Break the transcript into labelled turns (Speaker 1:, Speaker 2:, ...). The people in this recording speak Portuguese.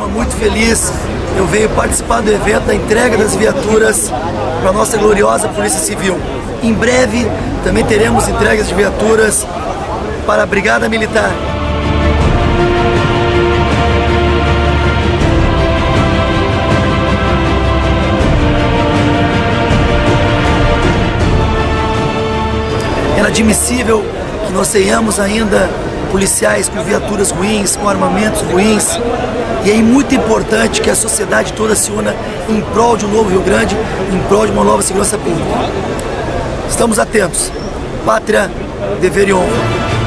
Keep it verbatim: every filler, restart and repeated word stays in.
Speaker 1: forma muito feliz, eu venho participar do evento da entrega das viaturas para a nossa gloriosa Polícia Civil. Em breve também teremos entregas de viaturas para a Brigada Militar. É inadmissível que nós tenhamos ainda policiais com viaturas ruins, com armamentos ruins, e é muito importante que a sociedade toda se una em prol de um novo Rio Grande, em prol de uma nova segurança pública. Estamos atentos. Pátria, dever e honra.